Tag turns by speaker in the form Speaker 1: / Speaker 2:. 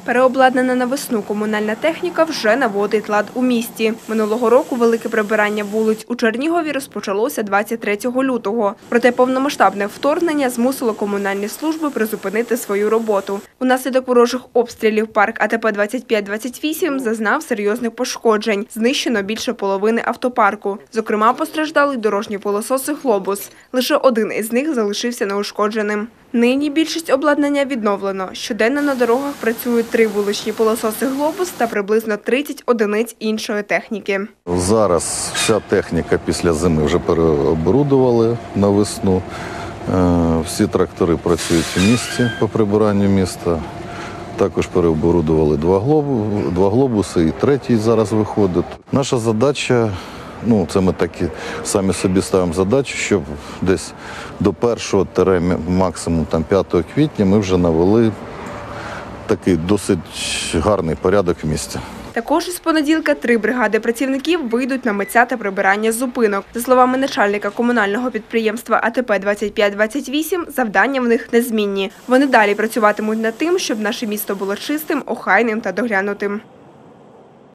Speaker 1: Переобладнана на весну комунальна техніка вже наводить лад у місті. Минулого року велике прибирання вулиць у Чернігові розпочалося 23 лютого. Проте повномасштабне вторгнення змусило комунальні служби призупинити свою роботу. Унаслідок ворожих обстрілів парк АТП-2528 зазнав серйозних пошкоджень. Знищено більше половини автопарку. Зокрема, постраждали й дорожні пилососи «Глобус». Лише один із них залишився неушкодженим. Нині більшість обладнання відновлено. Щоденно на дорогах працюють 3 вуличні пилососи «Глобус» та приблизно 30 одиниць іншої техніки.
Speaker 2: Зараз вся техніка після зими вже переоборудували на весну. Всі трактори працюють в місті по прибиранню міста. Також переоборудували 2 глобуси і 3-й зараз виходить. Наша задача, це ми такі самі собі ставимо задачу, щоб десь до 1-максимум 5 квітня ми вже навели такий досить гарний порядок в місті.
Speaker 1: Також із понеділка 3 бригади працівників вийдуть на миття та прибирання зупинок. За словами начальника комунального підприємства АТП-2528, завдання в них незмінні. Вони далі працюватимуть над тим, щоб наше місто було чистим, охайним та доглянутим.